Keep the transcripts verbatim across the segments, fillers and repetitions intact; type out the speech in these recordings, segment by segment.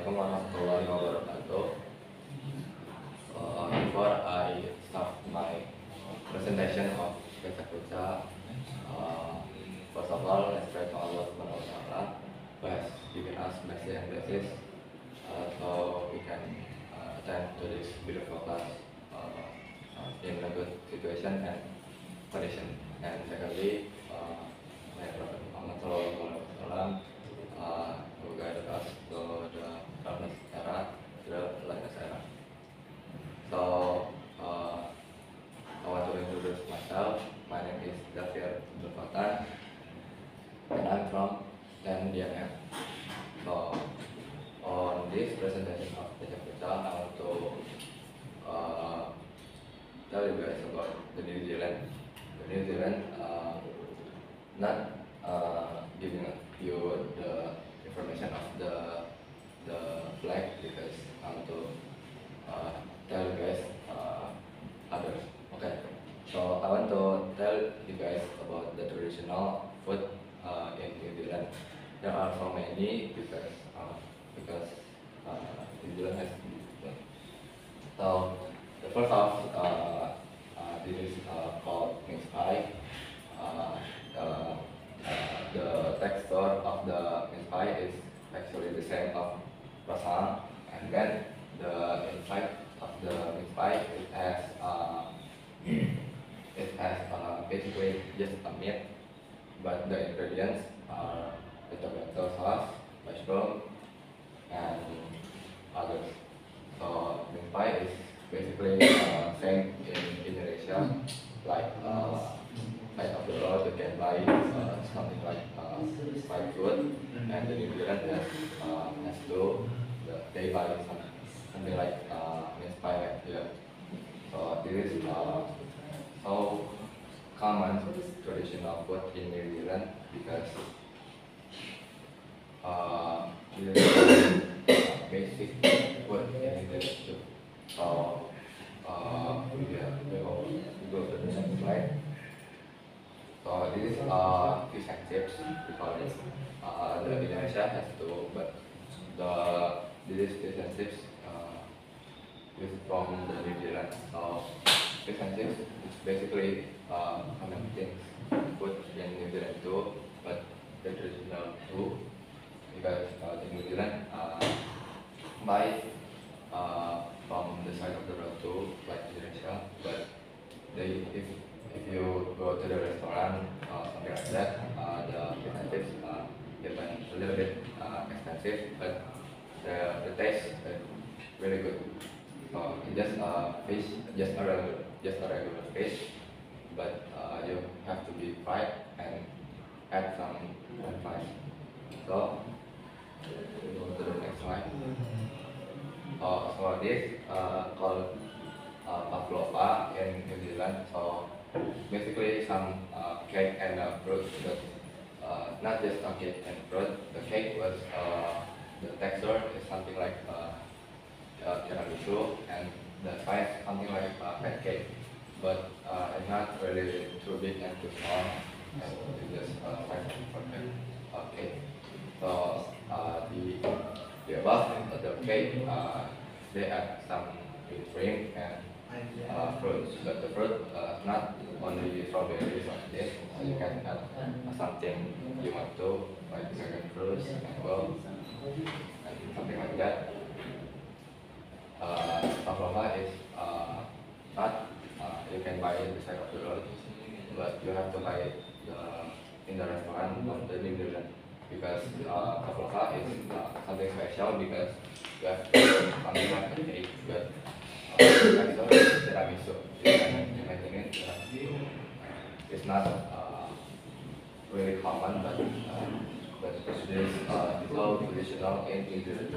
Assalamualaikum warahmatullahi wabarakatuh. Uh, before I start my presentation of Kecak-Kecak, uh, first of all, let's pray to Allah Subhanahu wa Ta'ala who has given us mercy and blessings, uh, so we can uh, attend to this beautiful class uh, uh, in a good situation and condition. And secondly, uh, may Prophet Muhammad Sallallahu Alaihi Wasallam uh, who guided us to the darkness era, to the lightness era. So, uh, I want to introduce myself. My name is Zafir Abdul Fatah, and I'm from S T E M D M F. So, on this presentation of Kecak-Kecak, I want to uh, tell you guys about the New Zealand. The New Zealand, uh, not uh, giving you the information of the the flag because I want to uh, tell you guys uh, others. Okay, so I want to tell you guys about the traditional food uh, in New Zealand. There are so many because uh, because uh, New Zealand has. So the first of uh, uh, this is uh, called mince pie. Uh, uh, uh, the texture of the mince pie is actually the same of croissant, and then the inside of the mince pie it has uh, it has uh, basically just a meat, but the ingredients are the tomato sauce, mushroom, and others. So mince pie is basically uh, same in Indonesia, like uh, side of the road you can buy uh, something like uh, fried food, and the New Zealand has uh, has to they buy some, something like uh, mince pie right here. So this is uh, so common traditional food in New Zealand because uh, this is uh, basic food in New Zealand too. So uh, yeah, we go, we go to the next slide. So this is uh, fish and chips because uh, the Indonesia has two, but the this is fish and chips uh, is from the New Zealand. So fish and chips is basically uh, common things food in New Zealand too, but the traditional too because uh, in New Zealand uh, buy uh, from the side of the road too, like Indonesia, but they if if you go to the restaurant or something like that, uh, the fish and chips uh, even a little bit uh, expensive, but the, the taste is really good. So it's just uh, fish, just a regular, just a regular fish, but uh, you have to be fried and add some french fries. So we go to the next slide. Uh, so this uh, called uh, pavlova in New Zealand. So basically some uh, cake and uh, fruit, but uh, not just a cake and fruit. The cake was uh, the texture is something like uh, uh, tiramisu, and the size something like uh, pancake, but uh, it's not really too big and too small. And it's just uh, size of perfect uh, cake. So uh, the the above uh, the cake uh, they add some whipped cream and uh, fruits, but the fruit uh, not only strawberries or this. So you can add uh, something you want to, like dragon fruits, mango, and something like that. Uh, pavlova is uh, not uh, you can buy it beside of the road, but you have to buy it uh, in the restaurant of the New Zealand because uh, pavlova is uh, something special because you have something like a cake, but uh, actually it's tiramisu. You can imagine it. Uh, it's not uh, really common, but uh, but it is uh, so traditional in New Zealand.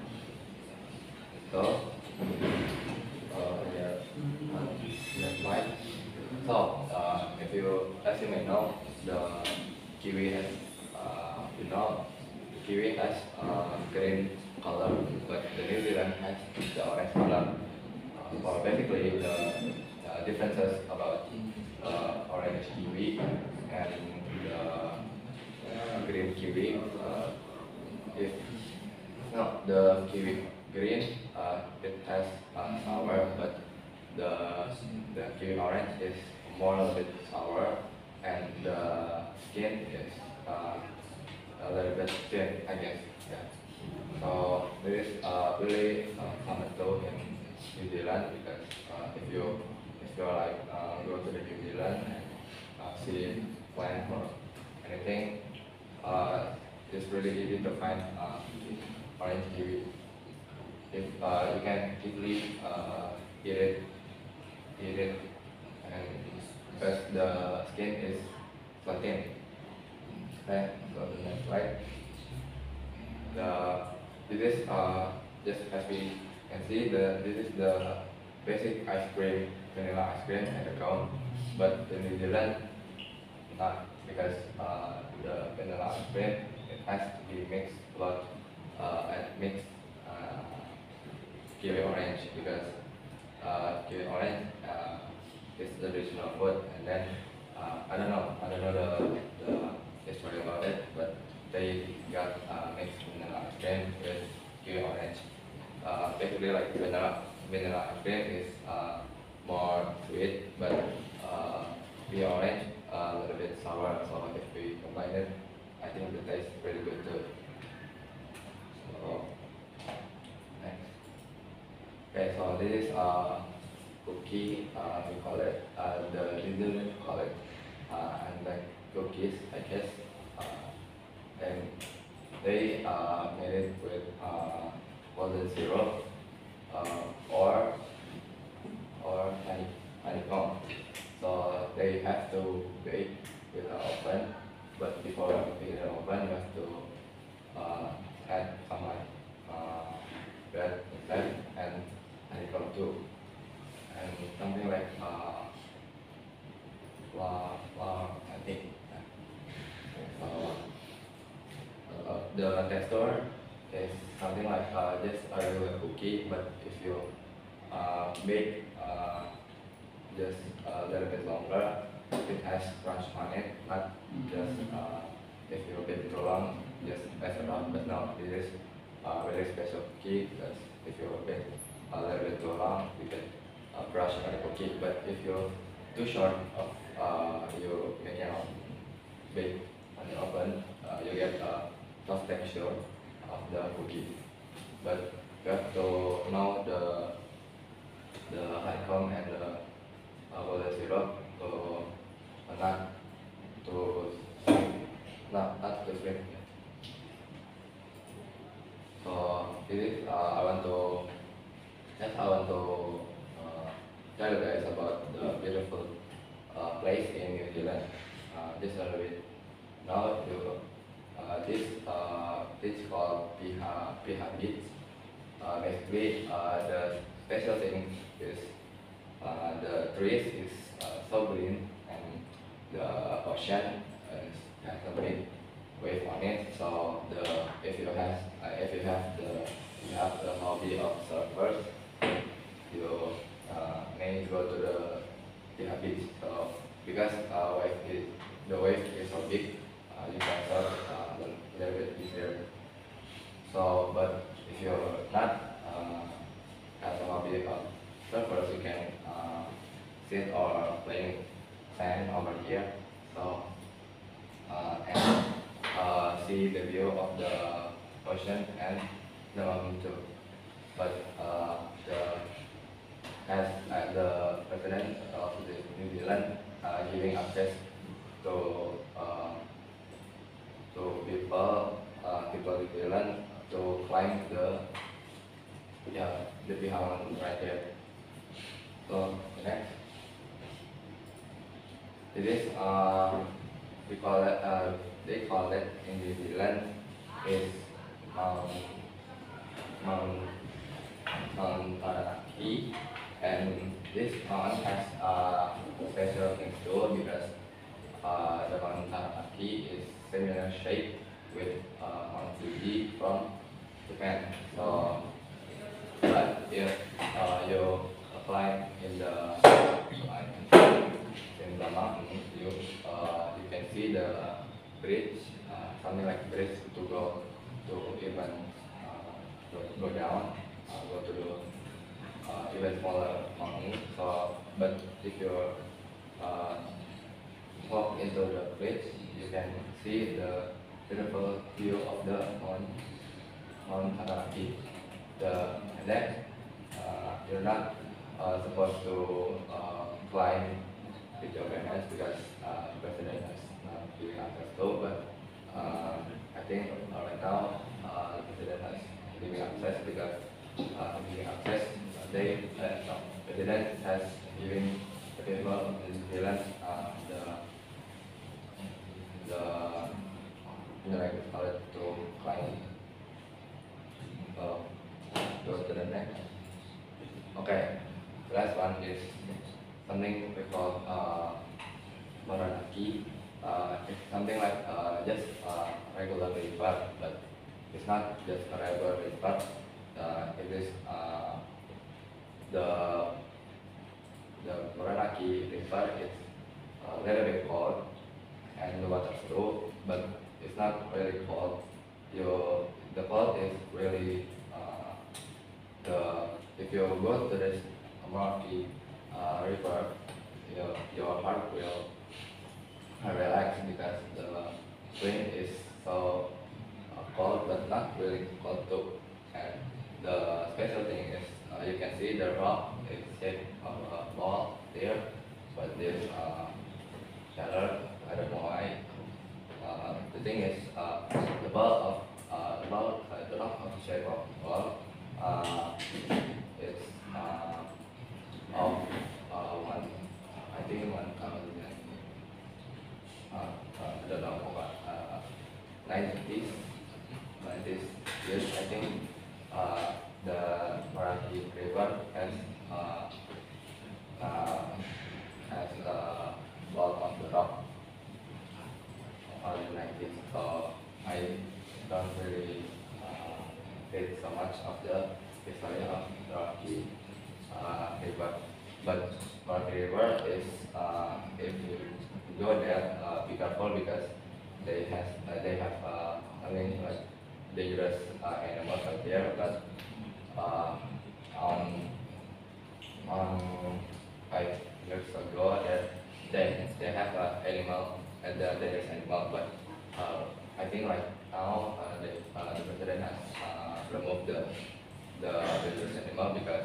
So uh, yeah, next slide. So uh, if you, as you may know, the kiwi has uh, you know kiwi has uh, green color, but the New Zealand has the orange color. Uh, or basically the uh, differences about uh, orange kiwi and the uh, green kiwi. Uh, if No, the kiwi green, uh, it has uh, sour, but the the kiwi orange is more a bit sour, and the skin is uh, a little bit thin, I guess. Yeah. So this is uh, really uh, common though in New Zealand, because uh, if you if you like uh, go to the New Zealand and uh, see plant or anything, uh, it's really easy to find uh, orange kiwi. If uh, you can easily uh, eat it, eat it, and because the skin is so thin. Okay, so the next slide. The this is uh, just as we can see, the this is the basic ice cream, vanilla ice cream at the cone, but in New Zealand not, because uh, the vanilla ice cream, it has to be mixed a lot uh, and mixed uh, kiwi orange, because uh, kiwi orange uh, is the traditional food, and then uh, I don't know I don't know the, the history about it, but they got uh, mixed vanilla ice cream with kiwi orange. Uh, basically, like vanilla vanilla ice cream is uh, more sweet, but uh, kiwi orange uh, a little bit sour. So if we combine it, I think the taste is really good too. So next. Okay, so this is uh, cookie. Uh, we call it uh, the New Zealand call it uh, and like cookies, I guess. Uh, and they uh, made it with uh, golden syrup uh, or or honey honeycomb. So they have to bake with an oven, but before you bake in the oven, you have to uh, add some like uh, bread inside and honeycomb too, and something like uh, flour, flour, I think. So uh, the texture is something like uh, just a regular cookie, but if you uh, bake uh, just a little bit longer, it has crunch on it, not just uh, if you bake too long, just mess around. But no, this is a very special cookie, because if you bake a little bit too long, you can uh, crush on the cookie. But if you're too short of uh, you making a bake on the oven, uh, you get a soft texture of the cookie. But you have to know the the honeycomb and the uh, golden syrup to uh, not to not not to sweet. So this is uh, I want to just I want to uh, tell you guys about the beautiful uh, place in New Zealand. Uh, just a little bit. Now you uh, this uh, this is called Piha Piha Beach. Uh, basically, uh, the special thing is uh, the trees is uh, so green, and the ocean is, has a big wave on it. So the if you have uh, if you have the you have the hobby of surfers, you uh, may go to the Piha Beach. So because uh, wave is the wave is so big, uh, you can surf uh, a little bit easier. So, but if you're not uh, have a hobby of surfers, you can uh, sit or playing sand over here. So uh, and uh, see the view of the ocean and the mountain too. But uh, the as uh, the president of the New Zealand uh, giving access to uh, to people uh, people in New Zealand to climb the yeah the Piha Mountain right there. So next, this is uh, we call it uh, they call it in New Zealand is Mount Mount Mount Taranaki, and this mountain has uh, special things too, because uh, the Mount Taranaki is similar shape with uh, Mount Fuji from Japan. So, but if uh, you climb in the in the mountain, you uh, you can see the bridge, uh, something like bridge to go to even uh, go down, uh, go to uh, even smaller mountain. So, but if you uh, walk into the bridge, you can see the beautiful view of the Mount Mount Taranaki. The and then uh, you're not uh, supposed to uh, climb with your bare hands because uh, president has not given access to. But uh, I think uh, right now uh, the president has giving access because uh, giving access. They uh, no, president has given the people in New Zealand uh, the the you know like how to climb. Uh, go to the next. Okay, the last one is something we call uh, Moranaki. Uh, it's something like uh, just uh, regular river, but it's not just a regular river. Uh, it is uh, the the Moranaki river is a little bit cold and the water too, but it's not really cold. You the cold is really uh, the if you go to this Moranaki uh, river, your your heart will relax because the wind is so uh, cold but not really cold too. And the special thing is uh, you can see the rock is shaped of a ball there, but this uh, shattered. I don't know why. Uh, the thing is uh, the ball of uh, the ball uh, the rock of the shape of ball uh, is uh, of uh, one I think one thousand. Uh, uh, I don't know about uh, nineties, nineties years. I think uh, the Marathi river has uh, uh, has uh, ball on the rock on the nineties. So I don't really uh, read so much of the history of the Marathi uh, river, but Marathi river is uh, if you go there, uh, be careful because they have uh, they have uh, I mean like dangerous uh, animals out there. But uh, on on five years ago, that they they have an animal and the dangerous animal. But uh, I think like now uh, they, uh, the president has uh, removed the the dangerous animal because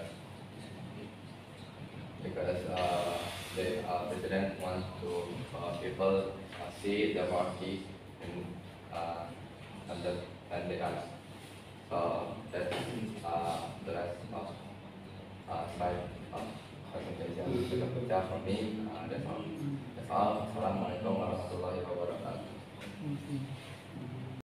because uh, the uh, president wants to uh, people uh, see the marquee and uh, and the and the us. So that's uh, the rest of uh, slide of presentation from me. Uh, that's all. That's all. Assalamualaikum warahmatullahi wabarakatuh.